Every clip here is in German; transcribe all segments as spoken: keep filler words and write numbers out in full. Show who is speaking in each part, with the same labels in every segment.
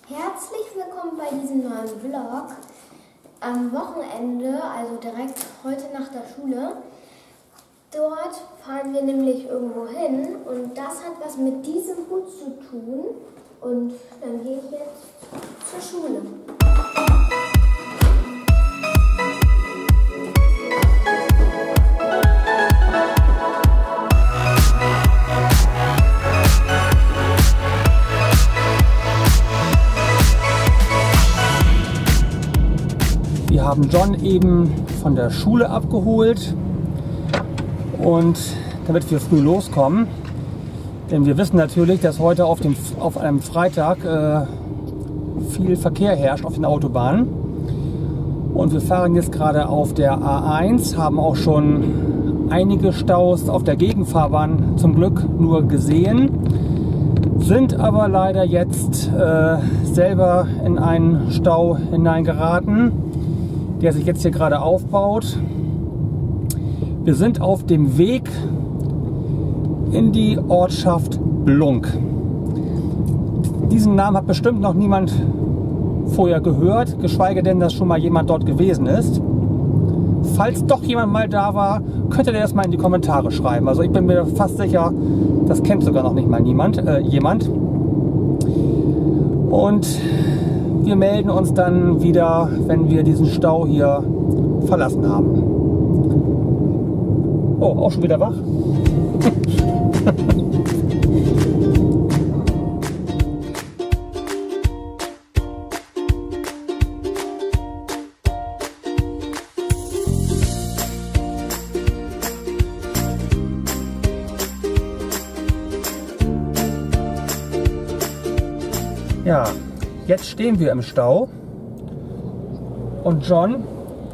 Speaker 1: Herzlich willkommen bei diesem neuen Vlog. Am Wochenende, also direkt heute nach der Schule, dort fahren wir nämlich irgendwo hin und das hat was mit diesem Hut zu tun. Und dann gehe ich jetzt zur Schule.
Speaker 2: Wir haben John eben von der Schule abgeholt und damit wir früh loskommen, denn wir wissen natürlich, dass heute auf, dem, auf einem Freitag äh, viel Verkehr herrscht auf den Autobahnen und wir fahren jetzt gerade auf der A eins, haben auch schon einige Staus auf der Gegenfahrbahn zum Glück nur gesehen, sind aber leider jetzt äh, selber in einen Stau hineingeraten, der sich jetzt hier gerade aufbaut. Wir sind auf dem Weg in die Ortschaft Blunk. Diesen Namen hat bestimmt noch niemand vorher gehört, geschweige denn, dass schon mal jemand dort gewesen ist. Falls doch jemand mal da war, könnt ihr das mal in die Kommentare schreiben. Also ich bin mir fast sicher, das kennt sogar noch nicht mal niemand, äh, jemand. Und wir melden uns dann wieder, wenn wir diesen Stau hier verlassen haben. Oh, auch schon wieder wach? Ja. Jetzt stehen wir im Stau und John,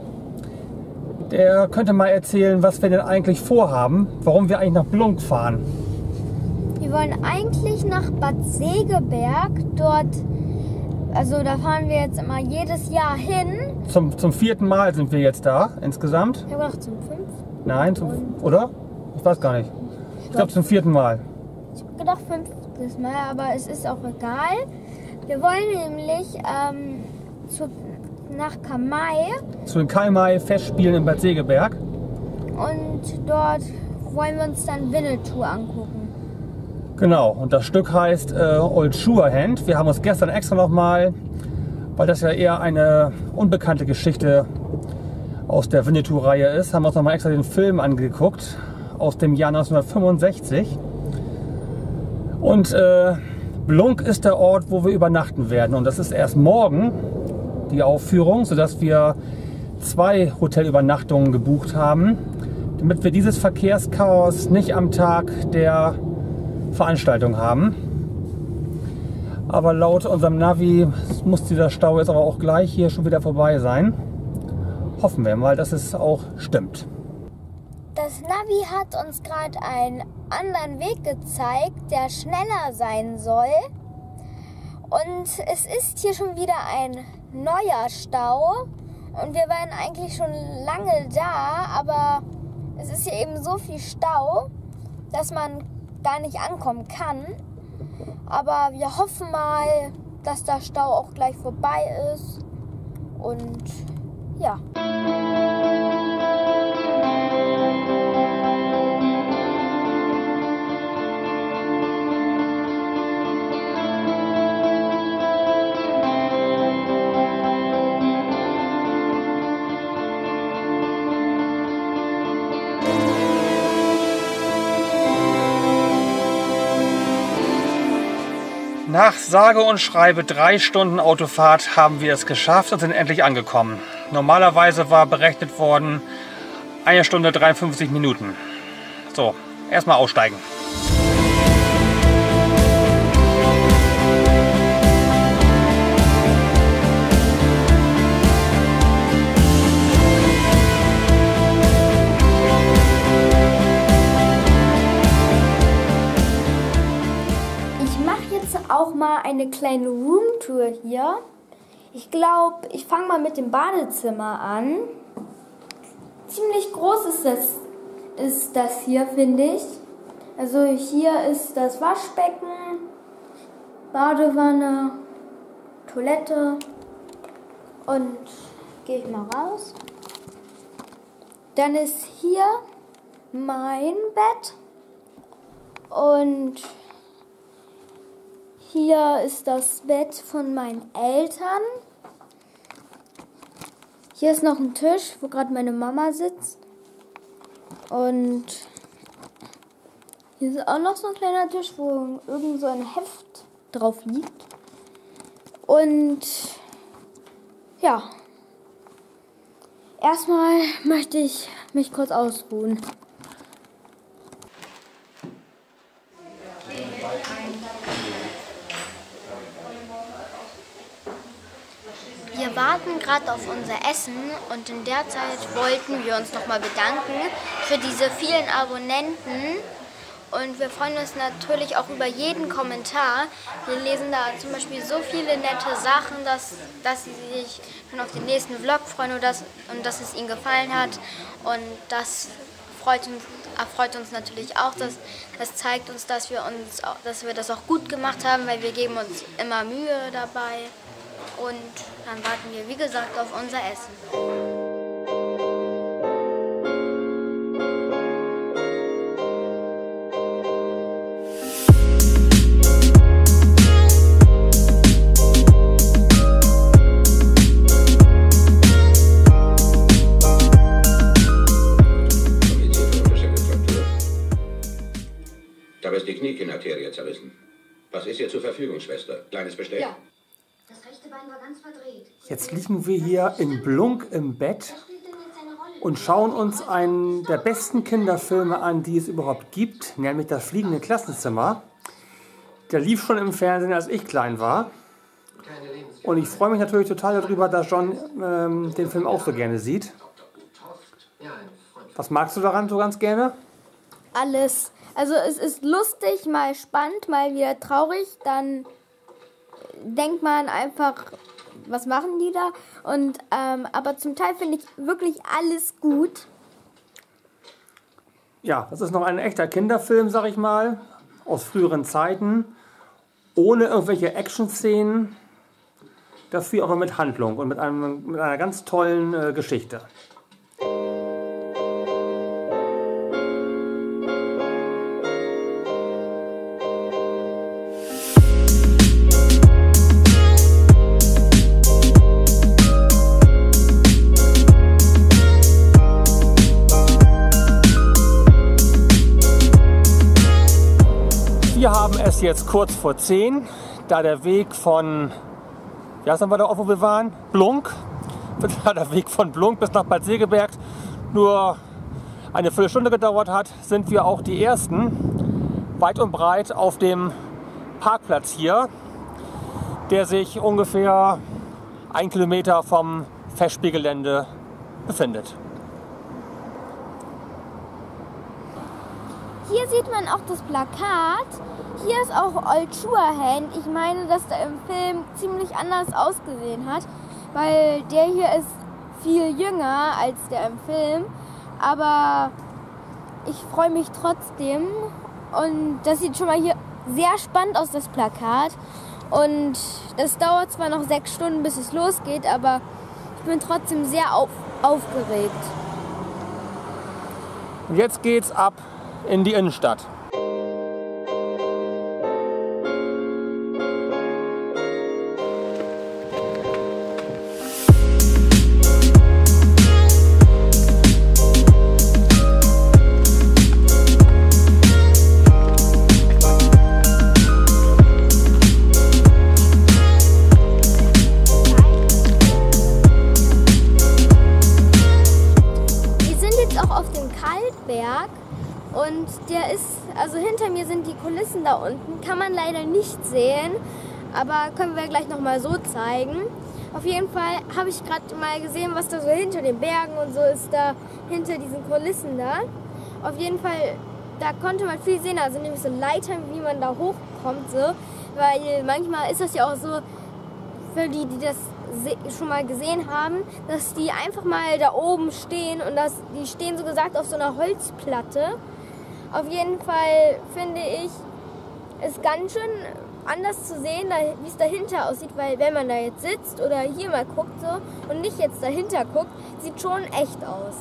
Speaker 2: der könnte mal erzählen, was wir denn eigentlich vorhaben, warum wir eigentlich nach Blunk fahren.
Speaker 1: Wir wollen eigentlich nach Bad Segeberg, dort, also da fahren wir jetzt immer jedes Jahr hin.
Speaker 2: Zum, zum vierten Mal sind wir jetzt da, insgesamt.
Speaker 1: Ich habe gedacht zum fünften.
Speaker 2: Nein, zum, oder? Ich weiß gar nicht. Ich glaube zum vierten Mal.
Speaker 1: Ich habe gedacht fünftes Mal, aber es ist auch egal. Wir wollen nämlich ähm, zu, nach Kamai.
Speaker 2: Zu den Karl-May-Festspielen in Bad Segeberg.
Speaker 1: Und dort wollen wir uns dann Winnetou angucken.
Speaker 2: Genau, und das Stück heißt äh, Old Shatterhand. Wir haben uns gestern extra nochmal, weil das ja eher eine unbekannte Geschichte aus der Winnetou-Reihe ist, haben wir uns nochmal extra den Film angeguckt aus dem Jahr neunzehnhundertfünfundsechzig. Und äh, Blunk ist der Ort, wo wir übernachten werden und das ist erst morgen die Aufführung, sodass wir zwei Hotelübernachtungen gebucht haben, damit wir dieses Verkehrschaos nicht am Tag der Veranstaltung haben. Aber laut unserem Navi muss dieser Stau jetzt aber auch gleich hier schon wieder vorbei sein. Hoffen wir mal, dass es auch stimmt.
Speaker 1: Das Navi hat uns gerade einen anderen Weg gezeigt, der schneller sein soll. Und es ist hier schon wieder ein neuer Stau. Und wir waren eigentlich schon lange da, aber es ist hier eben so viel Stau, dass man gar nicht ankommen kann. Aber wir hoffen mal, dass der Stau auch gleich vorbei ist. Und ja.
Speaker 2: Nach sage und schreibe drei Stunden Autofahrt haben wir es geschafft und sind endlich angekommen. Normalerweise war berechnet worden eine Stunde dreiundfünfzig Minuten. So, erstmal aussteigen.
Speaker 1: Auch mal eine kleine Roomtour hier. Ich glaube, ich fange mal mit dem Badezimmer an. Ziemlich groß ist das, ist das hier, finde ich. Also hier ist das Waschbecken, Badewanne, Toilette und gehe ich mal raus. Dann ist hier mein Bett und hier ist das Bett von meinen Eltern. Hier ist noch ein Tisch, wo gerade meine Mama sitzt. Und hier ist auch noch so ein kleiner Tisch, wo irgend so ein Heft drauf liegt. Und ja, erstmal möchte ich mich kurz ausruhen. Wir warten gerade auf unser Essen und in der Zeit wollten wir uns nochmal bedanken für diese vielen Abonnenten. Und wir freuen uns natürlich auch über jeden Kommentar. Wir lesen da zum Beispiel so viele nette Sachen, dass, dass sie sich schon auf den nächsten Vlog freuen und dass, und dass es ihnen gefallen hat. Und das freut uns, erfreut uns natürlich auch. Dass, das zeigt uns, dass wir, uns, dass wir das auch gut gemacht haben, weil wir geben uns immer Mühe dabei. Und dann warten wir, wie gesagt, auf unser Essen.
Speaker 3: Da ist die Kniekinarterie zerrissen. Was ist hier zur Verfügung, Schwester? Kleines Besteck?
Speaker 1: Ja.
Speaker 4: Das rechte Bein war ganz verdreht.
Speaker 2: Jetzt liegen wir hier in Blunk im Bett und schauen uns einen der besten Kinderfilme an, die es überhaupt gibt, nämlich das fliegende Klassenzimmer. Der lief schon im Fernsehen, als ich klein war. Und ich freue mich natürlich total darüber, dass John ähm, den Film auch so gerne sieht. Was magst du daran so ganz gerne?
Speaker 1: Alles. Also es ist lustig, mal spannend, mal wieder traurig. Dann denkt man einfach, was machen die da? Und ähm, aber zum Teil finde ich wirklich alles gut.
Speaker 2: Ja, das ist noch ein echter Kinderfilm, sag ich mal, aus früheren Zeiten, ohne irgendwelche Action-Szenen, dafür aber mit Handlung und mit, einem, mit einer ganz tollen äh, Geschichte. Wir haben es jetzt kurz vor zehn, da der Weg von, ja, sagen wir da auch, wo wir waren, Blunk, da der Weg von Blunk bis nach Bad Segeberg nur eine Viertelstunde gedauert hat, sind wir auch die Ersten weit und breit auf dem Parkplatz hier, der sich ungefähr ein Kilometer vom Festspielgelände befindet.
Speaker 1: Hier sieht man auch das Plakat. Hier ist auch Old Shatterhand. Ich meine, dass der im Film ziemlich anders ausgesehen hat, weil der hier ist viel jünger als der im Film. Aber ich freue mich trotzdem. Und das sieht schon mal hier sehr spannend aus, das Plakat. Und es dauert zwar noch sechs Stunden, bis es losgeht, aber ich bin trotzdem sehr auf, aufgeregt.
Speaker 2: Und jetzt geht's ab in die Innenstadt.
Speaker 1: Und der ist, also hinter mir sind die Kulissen da unten, kann man leider nicht sehen, aber können wir gleich nochmal so zeigen. Auf jeden Fall habe ich gerade mal gesehen, was da so hinter den Bergen und so ist, da hinter diesen Kulissen da. Auf jeden Fall, da konnte man viel sehen, also nämlich so Leitern, wie man da hochkommt, so, weil manchmal ist das ja auch so, für die, die das schon mal gesehen haben, dass die einfach mal da oben stehen und das, die stehen so gesagt auf so einer Holzplatte. Auf jeden Fall finde ich es ganz schön anders zu sehen, wie es dahinter aussieht, weil wenn man da jetzt sitzt oder hier mal guckt so und nicht jetzt dahinter guckt, sieht schon echt aus.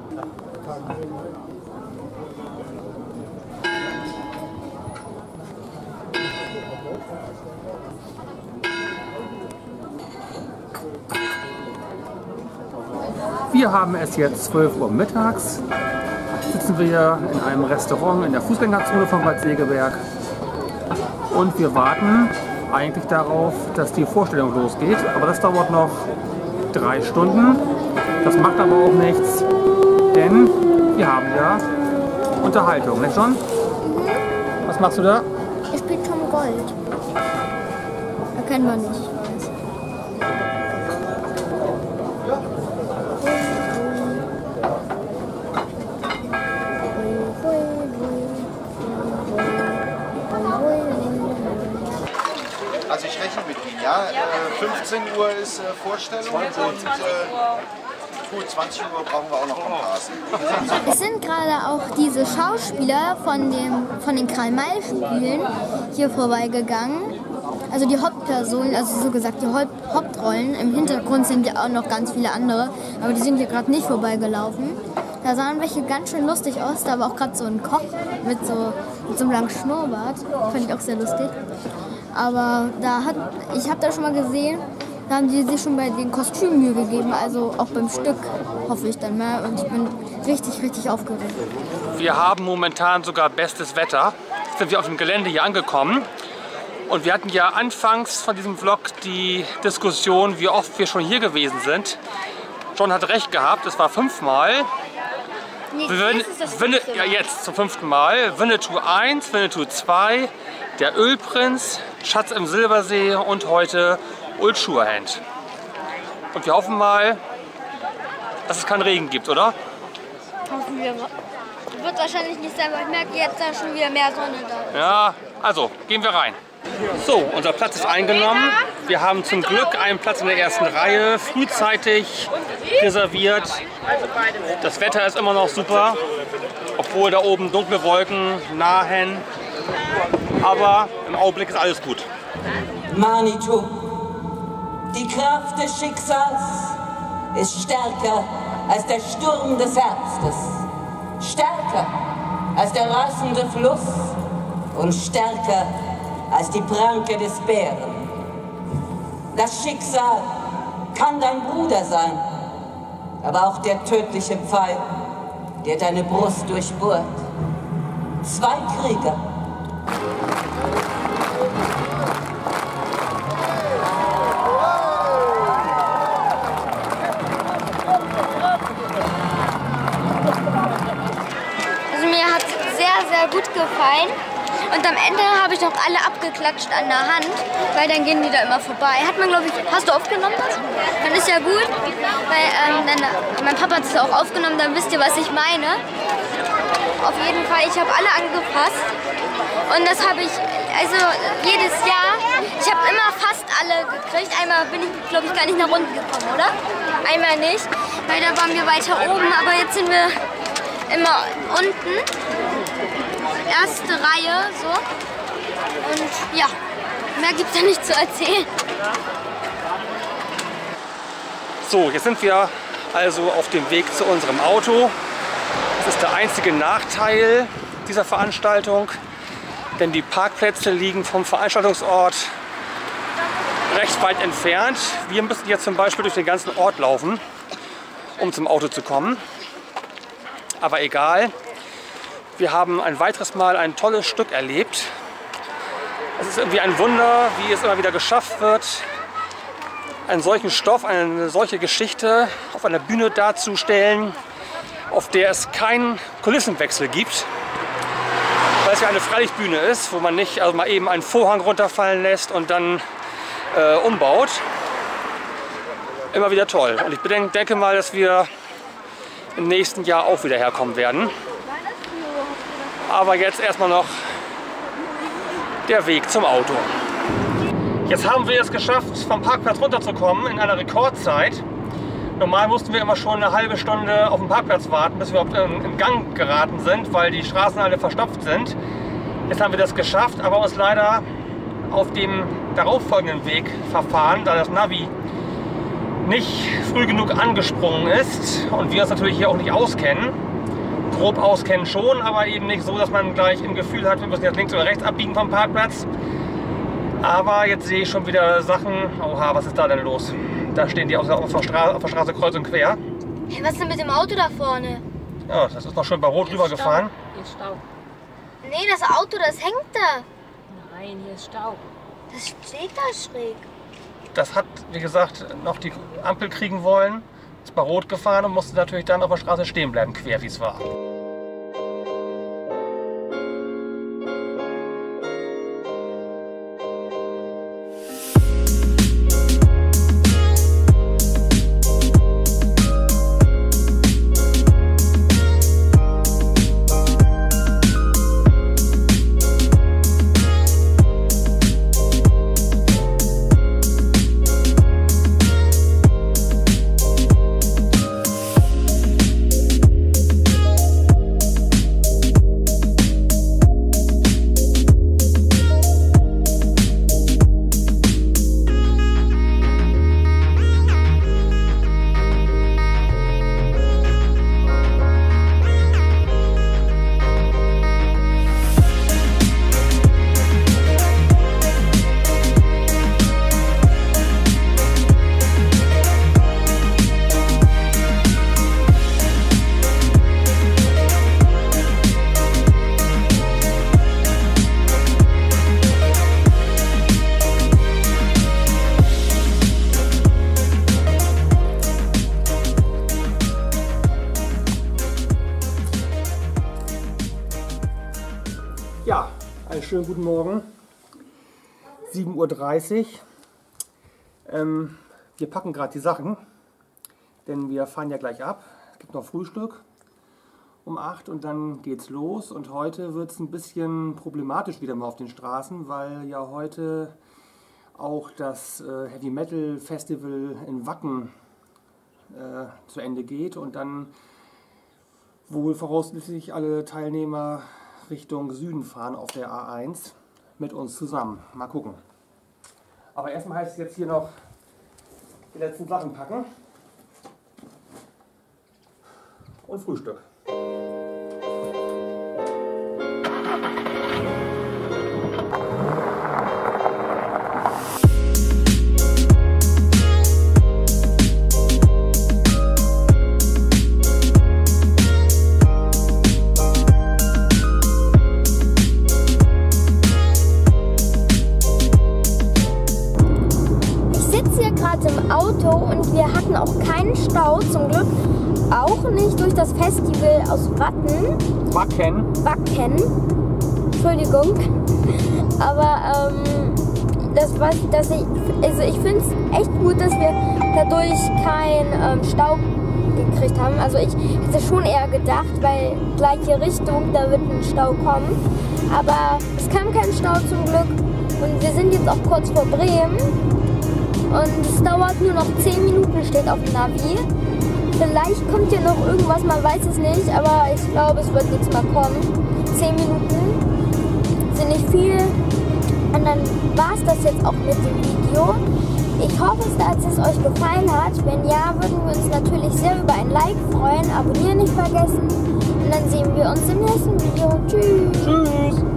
Speaker 2: Wir haben es jetzt zwölf Uhr mittags. Sitzen wir in einem Restaurant in der Fußgängerzone von Bad Segeberg. Und wir warten eigentlich darauf, dass die Vorstellung losgeht. Aber das dauert noch drei Stunden. Das macht aber auch nichts, denn wir haben ja Unterhaltung, nicht schon? Was machst du da?
Speaker 1: Ich spiele Tom Gold. Erkennt man nicht.
Speaker 5: Also ich rechne mit Ihnen, ja. fünfzehn Uhr ist äh, Vorstellung und äh, gut, zwanzig Uhr brauchen wir auch noch Komparsen.
Speaker 1: Es sind gerade auch diese Schauspieler von, dem, von den Karl-May-Spielen hier vorbeigegangen. Also die Hauptpersonen, also so gesagt die Hauptrollen. Im Hintergrund sind ja auch noch ganz viele andere, aber die sind hier gerade nicht vorbeigelaufen. Da sahen welche ganz schön lustig aus, da war auch gerade so ein Koch mit so, mit so einem langen Schnurrbart. Fand ich auch sehr lustig. Aber da hat, ich habe da schon mal gesehen, da haben die sich schon bei den Kostümen Mühe gegeben, also auch beim Stück hoffe ich dann mal. Und ich bin richtig, richtig aufgeregt.
Speaker 2: Wir haben momentan sogar bestes Wetter. Jetzt sind wir auf dem Gelände hier angekommen. Und wir hatten ja anfangs von diesem Vlog die Diskussion, wie oft wir schon hier gewesen sind. John hat recht gehabt, es war fünfmal.
Speaker 1: Nee,
Speaker 2: Win
Speaker 1: ist das
Speaker 2: Winne ja, jetzt zum fünften Mal. Winnetou eins, Winnetou zwei, der Ölprinz, Schatz im Silbersee und heute Old Shatterhand. Und wir hoffen mal, dass es keinen Regen gibt, oder?
Speaker 1: Hoffen wir. Wird wahrscheinlich nicht sein, weil ich merke jetzt da schon wieder mehr Sonne da.
Speaker 2: Ja, also gehen wir rein. So, unser Platz ist eingenommen. Wir haben zum Glück einen Platz in der ersten Reihe, frühzeitig reserviert. Das Wetter ist immer noch super, obwohl da oben dunkle Wolken nahen. Aber im Augenblick ist alles gut.
Speaker 6: Manitou, die Kraft des Schicksals ist stärker als der Sturm des Herbstes, stärker als der reißende Fluss und stärker als die Pranke des Bären. Das Schicksal kann dein Bruder sein, aber auch der tödliche Pfeil, der deine Brust durchbohrt. Zwei Krieger.
Speaker 1: Also mir hat sehr, sehr gut gefallen. Und am Ende habe ich noch alle abgeklatscht an der Hand, weil dann gehen die da immer vorbei. Hat man, glaube ich, hast du aufgenommen das? Dann ist ja gut, weil ähm, dann, mein Papa hat es auch aufgenommen, dann wisst ihr, was ich meine. Auf jeden Fall, ich habe alle angepasst und das habe ich, also jedes Jahr, ich habe immer fast alle gekriegt. Einmal bin ich, glaube ich, gar nicht nach unten gekommen, oder? Einmal nicht, weil da waren wir weiter oben, aber jetzt sind wir immer unten. Erste Reihe, so. Und ja, mehr gibt es ja nicht zu erzählen.
Speaker 2: So, jetzt sind wir also auf dem Weg zu unserem Auto. Das ist der einzige Nachteil dieser Veranstaltung, denn die Parkplätze liegen vom Veranstaltungsort recht weit entfernt. Wir müssen jetzt zum Beispiel durch den ganzen Ort laufen, um zum Auto zu kommen. Aber egal. Wir haben ein weiteres Mal ein tolles Stück erlebt. Es ist irgendwie ein Wunder, wie es immer wieder geschafft wird, einen solchen Stoff, eine solche Geschichte auf einer Bühne darzustellen, auf der es keinen Kulissenwechsel gibt. Weil es ja eine Freilichtbühne ist, wo man nicht also mal eben einen Vorhang runterfallen lässt und dann äh, umbaut. Immer wieder toll. Und ich denke mal, dass wir im nächsten Jahr auch wieder herkommen werden. Aber jetzt erstmal noch der Weg zum Auto. Jetzt haben wir es geschafft, vom Parkplatz runterzukommen in einer Rekordzeit. Normal mussten wir immer schon eine halbe Stunde auf dem Parkplatz warten, bis wir überhaupt in Gang geraten sind, weil die Straßen alle verstopft sind. Jetzt haben wir das geschafft, aber uns leider auf dem darauffolgenden Weg verfahren, da das Navi nicht früh genug angesprungen ist und wir uns natürlich hier auch nicht auskennen. Grob auskennen schon, aber eben nicht so, dass man gleich im Gefühl hat, wir müssen jetzt links oder rechts abbiegen vom Parkplatz. Aber jetzt sehe ich schon wieder Sachen. Oha, was ist da denn los? Da stehen die auf der, auf der, Straße, auf der Straße kreuz und quer.
Speaker 1: Hey, was ist denn mit dem Auto da vorne?
Speaker 2: Ja, das ist noch schön bei Rot
Speaker 7: Hier
Speaker 2: rüber
Speaker 7: ist
Speaker 2: gefahren.
Speaker 7: Stau. Hier ist Stau.
Speaker 1: Nee, das Auto, das hängt da.
Speaker 7: Nein, hier ist Stau.
Speaker 1: Das steht da schräg.
Speaker 2: Das hat, wie gesagt, noch die Ampel kriegen wollen. Ist bei Rot gefahren und musste natürlich dann auf der Straße stehen bleiben, quer wie es war. Ja, einen schönen guten Morgen. sieben Uhr dreißig. Ähm, wir packen gerade die Sachen, denn wir fahren ja gleich ab. Es gibt noch Frühstück um acht und dann geht's los. Und heute wird es ein bisschen problematisch wieder mal auf den Straßen, weil ja heute auch das äh, Heavy Metal Festival in Wacken äh, zu Ende geht und dann wohl voraussichtlich alle Teilnehmer Richtung Süden fahren auf der A eins mit uns zusammen. Mal gucken. Aber erstmal heißt es jetzt hier noch die letzten Sachen packen und Frühstück.
Speaker 1: Und wir hatten auch keinen Stau, zum Glück auch nicht durch das Festival aus Watten.
Speaker 2: Wacken.
Speaker 1: Wacken. Entschuldigung. Aber ähm, das was, dass ich, also ich finde es echt gut, dass wir dadurch keinen ähm, Stau gekriegt haben. Also ich hätte schon eher gedacht, weil gleiche Richtung, da wird ein Stau kommen. Aber es kam kein Stau zum Glück. Und wir sind jetzt auch kurz vor Bremen. Und es dauert nur noch zehn Minuten, steht auf dem Navi. Vielleicht kommt hier noch irgendwas, man weiß es nicht, aber ich glaube, es wird nichts mehr kommen. zehn Minuten sind nicht viel. Und dann war es das jetzt auch mit dem Video. Ich hoffe, dass es euch gefallen hat. Wenn ja, würden wir uns natürlich sehr über ein Like freuen. Abonnieren nicht vergessen. Und dann sehen wir uns im nächsten Video. Tschüss.
Speaker 2: Tschüss.